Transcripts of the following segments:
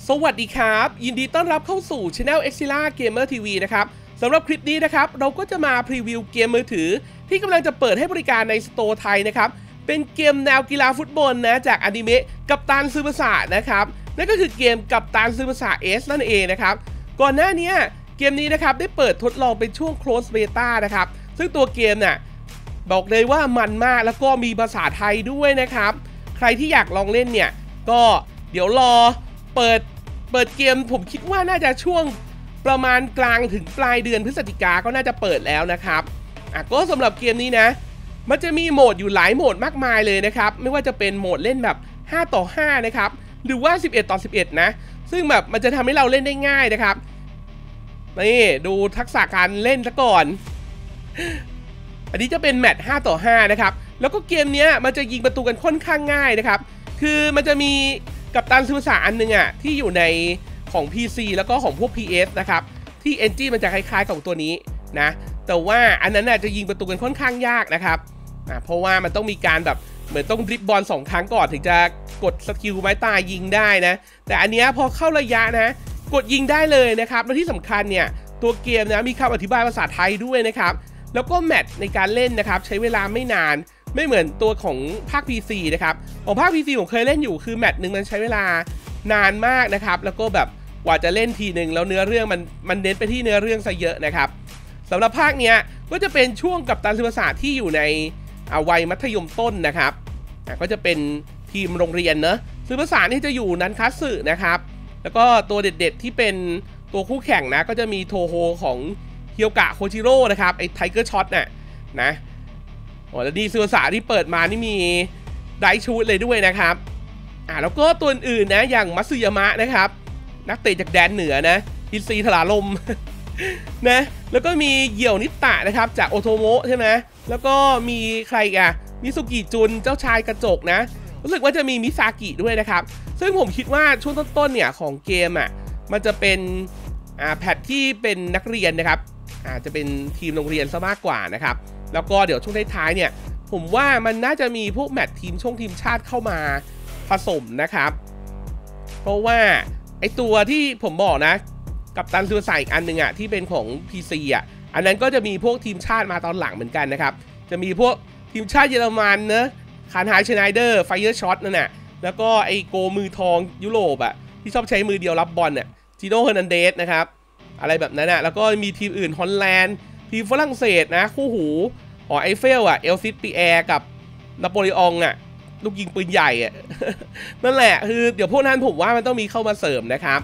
สวัสดีครับยินดีต้อนรับเข้าสู่ Channel Exila Gamer TV นะครับสำหรับคลิปนี้นะครับเราก็จะมาพรีวิวเกมมือถือที่กำลังจะเปิดให้บริการในสโตร์ไทยนะครับเป็นเกมแนวกีฬาฟุตบอลนะจากอนิเมะกัปตันซึบาสะนะครับนั่นก็คือเกมกัปตันซึบาสะ S นั่นเองนะครับก่อนหน้านี้เกมนี้นะครับได้เปิดทดลองเป็นช่วง Close Beta นะครับซึ่งตัวเกมน่ะบอกเลยว่ามันมากแล้วก็มีภาษาไทยด้วยนะครับใครที่อยากลองเล่นเนี่ยก็เดี๋ยวรอเปิดเกมผมคิดว่าน่าจะช่วงประมาณกลางถึงปลายเดือนพฤศจิกาก็น่าจะเปิดแล้วนะครับก็สำหรับเกมนี้นะมันจะมีโหมดอยู่หลายโหมดมากมายเลยนะครับไม่ว่าจะเป็นโหมดเล่นแบบ5 ต่อ 5นะครับหรือว่า11 ต่อ 11นะซึ่งแบบมันจะทำให้เราเล่นได้ง่ายนะครับนี่ดูทักษะการเล่นซะก่อนอันนี้จะเป็นแมตช์5 ต่อ 5นะครับแล้วก็เกมนี้มันจะยิงประตูกันค่อนข้างง่ายนะครับคือมันจะมีกัปตันซึบาสะอันนึงที่อยู่ในของ PC แล้วก็ของพวก PS นะครับที่เอนจินมันจะคล้ายๆของตัวนี้นะแต่ว่าอันนั้นจะยิงประตูกันค่อนข้างยากนะครับเพราะว่ามันต้องมีการแบบเหมือนต้องดริบบอล2 ครั้งก่อนถึงจะกดสกิลไม้ตายยิงได้นะแต่อันนี้พอเข้าระยะนะกดยิงได้เลยนะครับและที่สำคัญเนี่ยตัวเกมนะมีคำอธิบายภาษาไทยด้วยนะครับแล้วก็แมตช์ในการเล่นนะครับใช้เวลาไม่นานไม่เหมือนตัวของภาค PC นะครับของภาค PC ผมเคยเล่นอยู่คือแมตช์หนึ่งมันใช้เวลานานมากนะครับแล้วก็แบบกว่าจะเล่นทีหนึ่งแล้วเนื้อเรื่องมันเน้นไปที่เนื้อเรื่องซะเยอะนะครับสำหรับภาคเนี้ยก็จะเป็นช่วงกัปตันซึบาสะที่อยู่ในวัยมัธยมต้นนะครับก็จะเป็นทีมโรงเรียนเนอะซึบาสะนี่จะอยู่นันคัตสึนะครับแล้วก็ตัวเด็ดๆที่เป็นตัวคู่แข่งนะก็จะมีโทโฮของเฮียวกะโคจิโร่นะครับไอ้ไทเกอร์ช็อตน่ะนะแล้วดีซึบาสะที่เปิดมานี่มีไดชูดเลยด้วยนะครับแล้วก็ตัวอื่นนะอย่างมัตสึยามะนะครับนักเตะจากแดนเหนือนะอินซีถลาลม นะแล้วก็มีเหยี่ยวนิตะนะครับจากโอโทโมะใช่ไหมแล้วก็มีใครมิซุกิจุนเจ้าชายกระจกนะรู้สึกว่าจะมีมิซากิด้วยนะครับซึ่งผมคิดว่าช่วงต้นๆเนี่ยของเกมมันจะเป็นแพทที่เป็นนักเรียนนะครับจะเป็นทีมโรงเรียนซะมากกว่านะครับแล้วก็เดี๋ยวช่วงท้ายๆเนี่ยผมว่ามันน่าจะมีพวกแมตช์ทีมชาติเข้ามาผสมนะครับเพราะว่าไอตัวที่ผมบอกนะกัปตันซึบาสะอีกอันหนึ่งที่เป็นของ PC อันนั้นก็จะมีพวกทีมชาติมาตอนหลังเหมือนกันนะครับจะมีพวกทีมชาติเยอรมันนะคานไฮชไนเดอร์ไฟเออร์ช็อตนั่นน่ะแล้วก็ไอโกมือทองยุโรปที่ชอบใช้มือเดียวรับบอลจิโน่เฮอร์นันเดสนะครับอะไรแบบนั้นแล้วก็มีทีมอื่นฮอลแลนด์ทีมฝรั่งเศสนะคู่หูไอเฟลเอลซิสปีแอร์กับนโปลีอองลูกยิงปืนใหญ่นั่นแหละคือเดี๋ยวพวกนั้นผมว่ามันต้องมีเข้ามาเสริมนะครับ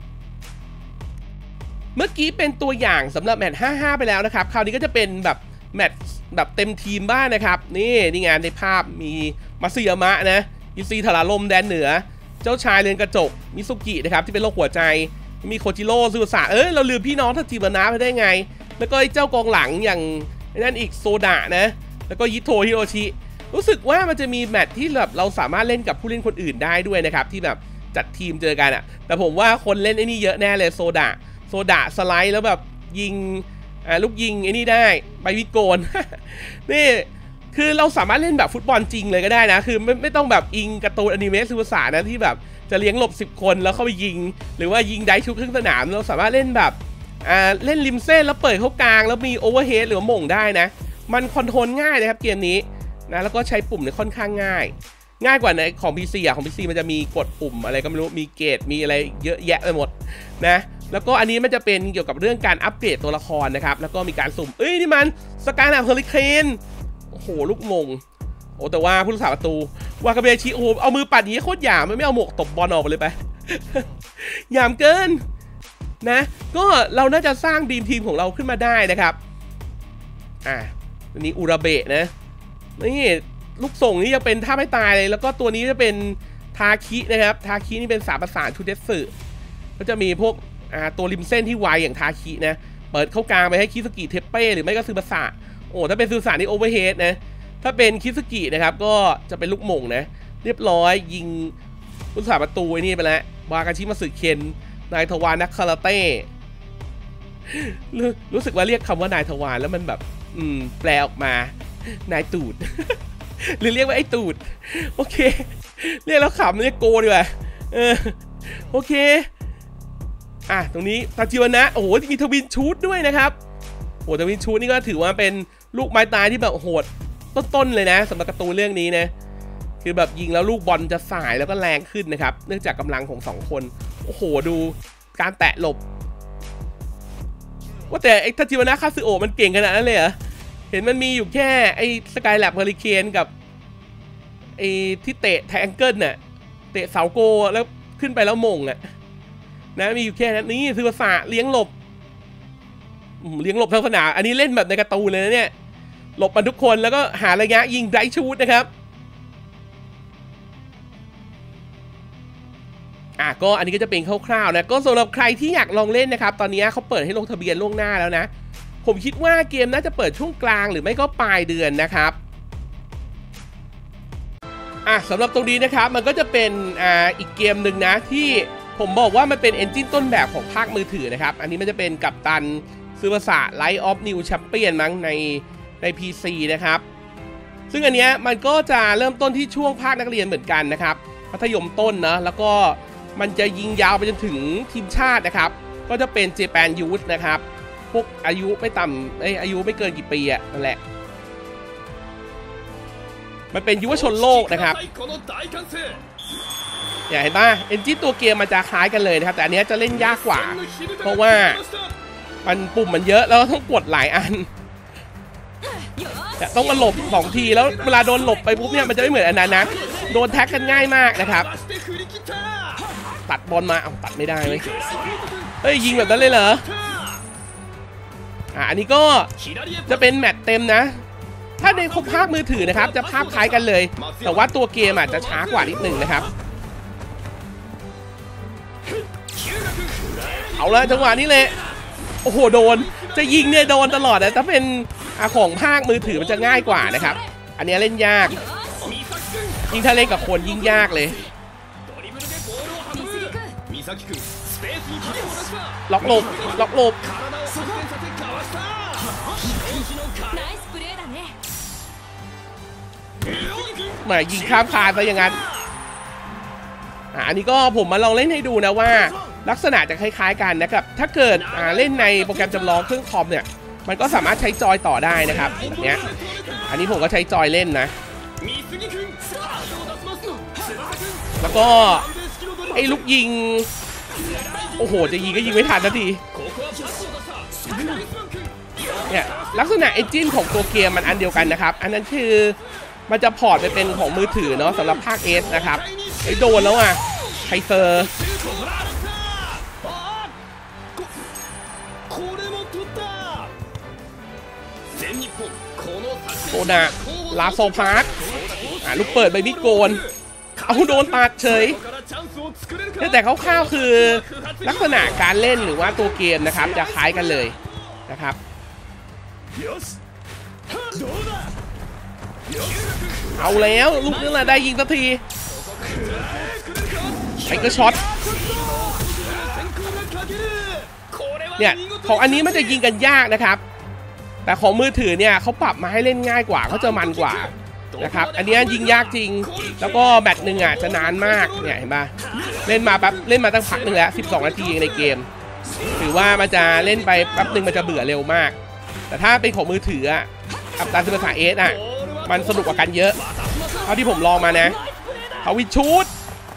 เมื่อกี้เป็นตัวอย่างสำหรับแมตช์5-5ไปแล้วนะครับคราวนี้ก็จะเป็นแบบแมตช์แบบเต็มทีมบ้างนะครับนี่งานในภาพมีมัตสึยามะนะอินซีถลาลมแดนเหนือเจ้าชายเรือนกระจกมิซุกินะครับที่เป็นโรคหัวใจมีโคจิโร่ซึบาสะเราลืมพี่น้องทัจิบานะไปได้ไงแล้วก็ไอ้เจ้ากองหลังอย่างนั่นอีกโซดะนะแล้วก็ยิโทฮิโรชิรู้สึกว่ามันจะมีแมตช์ที่แบบเราสามารถเล่นกับผู้เล่นคนอื่นได้ด้วยนะครับที่แบบจัดทีมเจอกันแต่ผมว่าคนเล่นไอ้นี่เยอะแน่เลยโซดะสไลด์แล้วแบบยิงลูกยิงไอ้นี่ได้ใบวิโกน นี่คือเราสามารถเล่นแบบฟุตบอลจริงเลยก็ได้นะคือไม่ต้องแบบอิงการ์ตูนอนิเมะซึบาสะนะที่แบบจะเลี้ยงหลบ10 คนแล้วเข้าไปยิงหรือว่ายิงได้ชุดครึ่งสนามเราสามารถเล่นแบบเล่นริมเส้นแล้วเปิดเข้ากลางแล้วมีโอเวอร์เฮดหรือว่าหม่งได้นะมันคอนโทรลง่ายนะครับเกมนี้นะแล้วก็ใช้ปุ่มเนี่ยค่อนข้างง่ายกว่าในของ PC ของ PC มันจะมีกดปุ่มอะไรก็ไม่รู้มีเกจมีอะไรเยอะแยะไปหมดนะแล้วก็อันนี้มันจะเป็นเกี่ยวกับเรื่องการอัปเกรดตัวละครนะครับแล้วก็มีการสุ่มนี่มันสกายนาเฮอริเคนโอ้โหลูกมงแต่ว่าผู้รักษาประตูวากาเบชิเอามือปัดอย่างนี้โคตรหยามไม่เอาหมวกตบบอลออกไปเลยไป หยามเกินนะก็เราน่าจะสร้างทีมของเราขึ้นมาได้นะครับอันนี้อุระเบะนะนี่ลูกส่งนี่จะเป็นท่าไม่ตายเลยแล้วก็ตัวนี้จะเป็นทาคินะครับทาคินี่เป็นสามประสานชูเดสึก็จะมีพวกตัวริมเส้นที่ไวอย่างทาคินะเปิดเข้ากลางไปให้คิสกิเทปเป้หรือไม่ก็ซึบาสะถ้าเป็นซึบาสะนี่โอเวอร์เฮดนะถ้าเป็นคิสกินะครับก็จะเป็นลูกหม่งนะเรียบร้อยยิงผู้รักษาประตูไอ้นี่ไปแล้ววากาชิมาสึเคนนายทวารนักคาราเต้รู้สึกว่าเรียกคำว่านายทวารแล้วมันแบบแปลออกมานายตูด หรือเรียกว่าไอ้ตูดโอเคเรียกแล้วขำเรียกโกดีกว่าโอเคตรงนี้ตาจิวนะโอ้โหมีทวินชูดด้วยนะครับโอ้ทวินชูดนี่ก็ถือว่าเป็นลูกไม้ตายที่แบบโหดต้นๆเลยนะสำหรับการ์ตูนเรื่องนี้นะคือแบบยิงแล้วลูกบอลจะสายแล้วก็แรงขึ้นนะครับเนื่องจากกำลังของ2คนโอ้โหดูการแตะหลบว่าแต่ไอ้ทาจิวนะคาซึโอะมันเก่งขนาดนั้นเลยเหรอเห็นมันมีอยู่แค่ไอ้สกายแลบเฮอริเคนกับไอ้ที่เตะไทแองเกิลน่ะเตะเสาโกแล้วขึ้นไปแล้วมงอ่ะนะมีอยู่แค่นั้นนี่คือภาษาเลี้ยงหลบทั้งสนามอันนี้เล่นแบบในการ์ตูนเลยนะเนี่ยหลบมาทุกคนแล้วก็หาระยะยิงไดชูดนะครับก็อันนี้ก็จะเป็นคร่าวๆนะก็สำหรับใครที่อยากลองเล่นนะครับตอนนี้เขาเปิดให้ลงทะเบียนล่วงหน้าแล้วนะผมคิดว่าเกมน่าจะเปิดช่วงกลางหรือไม่ก็ปลายเดือนนะครับสำหรับตรงนี้นะครับมันก็จะเป็นอีกเกมหนึ่งนะที่ผมบอกว่ามันเป็นเอนจินต้นแบบของภาคมือถือนะครับอันนี้มันจะเป็นกัปตันซูบาสะไลท์ออฟนิวแชมเปี้ยนมั้งใน PC นะครับซึ่งอันเนี้ยมันก็จะเริ่มต้นที่ช่วงภาคนักเรียนเหมือนกันนะครับมัธยมต้นนะแล้วก็มันจะยิงยาวไปจนถึงทีมชาตินะครับก็จะเป็นเจแปนยูทนะครับพวกอายุไม่ต่ำอายุไม่เกินกี่ปีนั่นแหละมันเป็นยุวชนโลกนะครับอย่าเห็นป่ะเอนจินตัวเกมมันจะคล้ายกันเลยนะครับแต่อันนี้จะเล่นยากกว่าเพราะว่ามันปุ่มมันเยอะแล้วต้องกดหลายอันแต่ต้องมาหลบ2ทีแล้วเวลาโดนหลบไปปุ๊บเนี่ยมันจะไม่เหมือนอันนั้นนะโดนแท็กกันง่ายมากนะครับตัดบอลมาตัดไม่ได้เลยยิงแบบนั้นเลยเหรออันนี้ก็จะเป็นแมตช์เต็มนะถ้าในภาคมือถือนะครับจะภาพคล้ายกันเลยแต่ว่าตัวเกมอาจจะช้ากว่านิดหนึ่งนะครับเอาละจังหวะนี้เลยโอ้โหโดนจะยิงเนี่ยโดนตลอดนะถ้าเป็นของภาคมือถือมันจะง่ายกว่านะครับอันนี้เล่นยากยิ่งถ้าเล่นกับคนยิ่งยากเลยล็อกหลบมายิงข้ามคานไปอย่างนั้นอันนี้ก็ผมมาลองเล่นให้ดูนะว่าลักษณะจะคล้ายๆกันนะครับถ้าเกิดเล่นในโปรแกรมจำลองเครื่องคอมเนี่ยมันก็สามารถใช้จอยต่อได้นะครับแบบนี้อันนี้ผมก็ใช้จอยเล่นนะแล้วก็ไอ้ลูกยิงโอ้โหจะยิงก็ยิงไม่ทันนาทีเนี่ยลักษณะเอนจินของตัวเกมมันอันเดียวกันนะครับอันนั้นคือมันจะพอร์ตไปเป็นของมือถือเนาะสำหรับภาค S นะครับโดนแล้วไคเซอร์โซดาลาโซพาร์คลูกเปิดใบมิดโกนเอาโดนตัดเฉยแต่คร่าวๆคือลักษณะการเล่นหรือว่าตัวเกมนะครับจะคล้ายกันเลยนะครับเอาแล้วลูกนี่แหละได้ยิงสักทีไอ้ก็ช็อตเนี่ยของอันนี้มันจะยิงกันยากนะครับแต่ของมือถือเนี่ยเขาปรับมาให้เล่นง่ายกว่าเขาจะมันกว่านะครับอันนี้ยิงยากจริงแล้วก็แมตช์หนึ่งจะนานมากเนี่ยเห็นป่ะเล่นมาตั้งพักหนึ่งแล้ว12 นาทีเองในเกมถือว่ามันจะเล่นไปแป๊บหนึ่งมันจะเบื่อเร็วมากแต่ถ้าเป็นของมือถือกับตามภาษาเอสมันสนุกกว่ากันเยอะเท่าที่ผมลองมานะเขาวิชูด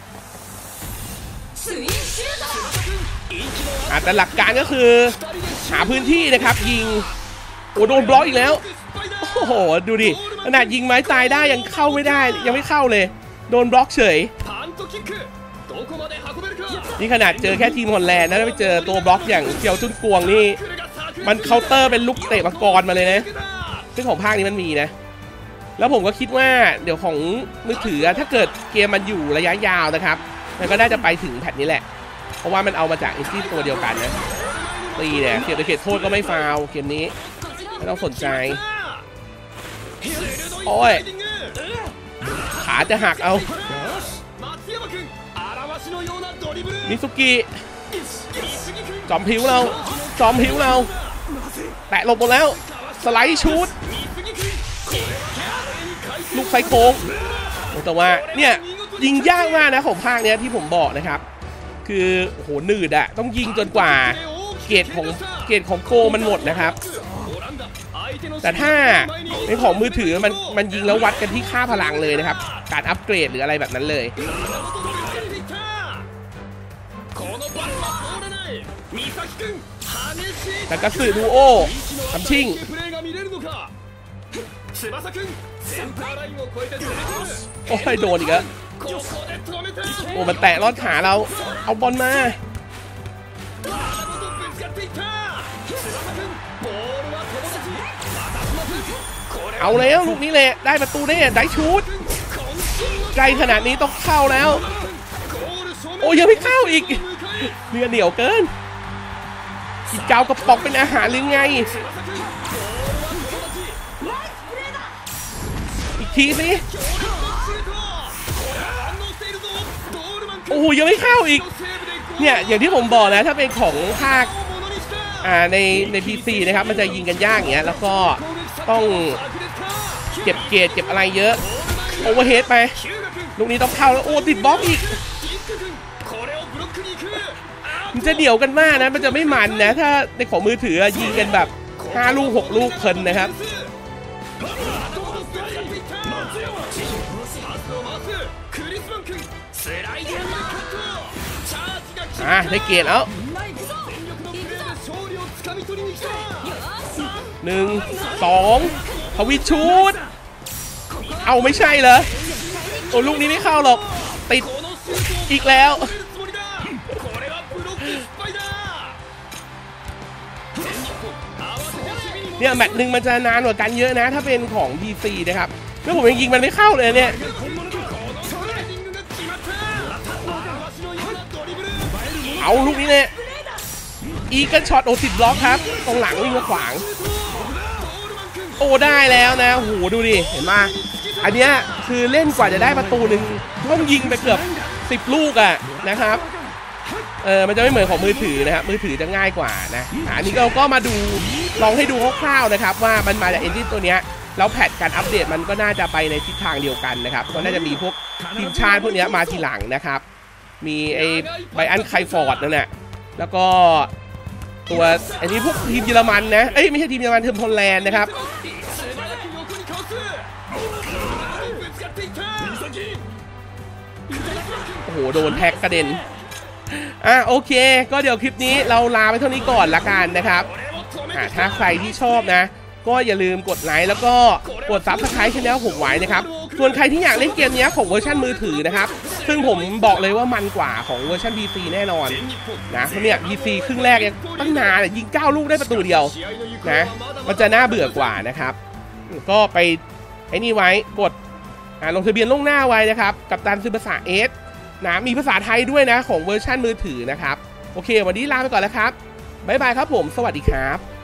แต่หลักการก็คือหาพื้นที่นะครับยิงโดนบล็อกอีกแล้วโอ้โหดูดิขนาดยิงไม้ตายได้ยังเข้าไม่ได้ยังไม่เข้าเลยโดนบล็อกเฉยนี่ขนาดเจอแค่ทีมฮอลแลนด์นะไปเจอตัวบล็อกอย่างเจียวจุนกวงนี่มันเคาน์เตอร์เป็นลูกเตะมังกรมาเลยนะซึ่งของภาคนี้มันมีนะแล้วผมก็คิดว่าเดี๋ยวของมือถือถ้าเกิดเกมมันอยู่ระยะยาวนะครับมันก็น่าจะไปถึงแพทนี้แหละเพราะว่ามันเอามาจากเอนจินตัวเดียวกันนะตีเนี่ยเสียบในเขตโทษก็ไม่ฟาวเกมนี้ไม่ต้องสนใจโอ้ยขาจะหักเอามิซุกิจอมผิวเราแตะหลบหมดแล้วสไลด์ชูดลูกไซโค้งแต่ว่าเนี่ยยิงยากมากนะของภาคเนี้ยที่ผมบอกนะครับคือโอ้โหหนืดอะต้องยิงจนกว่าเกรดของโกมันหมดนะครับแต่ถ้าในของมือถือมันยิงแล้ววัดกันที่ค่าพลังเลยนะครับการอัปเกรดหรืออะไรแบบนั้นเลยแต่กระสือดูโอทำชิ่งโอ้ยโดนอีกแล้วโอ้มันแตะลอดขาเราเอาบอลมาเอาแล้วลูกนี้เลยได้ประตูได้ได้ชูดไกลขนาดนี้ต้องเข้าแล้วโอ้ยังไม่เข้าอีกเนื้อเหนียวเกินกินเกากระป๋องเป็นอาหารหรือไงอีกทีสิโอ้ยังไม่เข้าอีกเนี่ยอย่างที่ผมบอกนะถ้าเป็นของภาคใน PC นะครับมันจะยิงกันยากอย่างเงี้ยแล้วก็ต้องเก็บเกรดเก็บอะไรเยอะโอเวอร์เฮดไปลูกนี้ต้องเข้าแล้วโอ้ติดบล็อกอีกมันจะเดี่ยวกันมากนะมันจะไม่มันนะถ้าในของมือถือยิงกันแบบ5 ลูก 6 ลูกเพลินนะครับได้เกรดแล้ว1 2ทวิชูดเอาไม่ใช่เหรอโอ้ลูกนี้ไม่เข้าหรอกติดอีกแล้วเนี่ยแมตช์หนึ่งมันจะนานกว่ากันเยอะนะถ้าเป็นของ PC นะครับแล้วผมยังยิงมันไม่เข้าเลยเนี่ยเอาลูกนี้เนี่ยอีกช็อตโอติดบล็อกครับตรงหลังวิ่งมาขวางโอ้ได้แล้วนะโหดูดิเห็นไหมอันเนี้ยคือเล่นกว่าจะได้ประตูหนึ่งต้องยิงไปเกือบ10 ลูกอะนะครับมันจะไม่เหมือนของมือถือนะครับมือถือจะง่ายกว่านะอันนี้เราก็มาดูลองให้ดูคร่าวๆนะครับว่ามันมาจากเอนจินตัวเนี้ยแล้วแพทการอัปเดตมันก็น่าจะไปในทิศทางเดียวกันนะครับก็น่าจะมีพวกทีมชาติพวกนี้มาทีหลังนะครับมีไอ้ไบอันไคฟอร์ดนั่นแหละแล้วก็ตัวอันนี้พวกทีมเยอรมันนะไม่ใช่ทีมเยอรมันทีมฮอลแลนด์นะครับโอ้โหโดนแท็กกระเด็นโอเคก็เดี๋ยวคลิปนี้เราลาไปเท่านี้ก่อนละกันนะครับถ้าใครที่ชอบนะก็อย่าลืมกดไลค์แล้วก็กด Subscribe ช่องผมไว้นะครับส่วนใครที่อยากเล่นเกมนี้ของเวอร์ชันมือถือนะครับซึ่งผมบอกเลยว่ามันกว่าของเวอร์ชัน PC แน่นอนนะเพราะเนี่ย PC ครึ่งแรกยังตั้งนานยิง9 ลูกได้ประตูเดียวนะมันจะน่าเบื่อกว่านะครับก็ไปไอ้นี่ไว้กดลงทะเบียนล่วงหน้าไว้นะครับกับตันซื้อภาษาเอสนะมีภาษาไทยด้วยนะของเวอร์ชันมือถือนะครับโอเควันนี้ลาไปก่อนแล้วครับบ๊ายบายครับผมสวัสดีครับ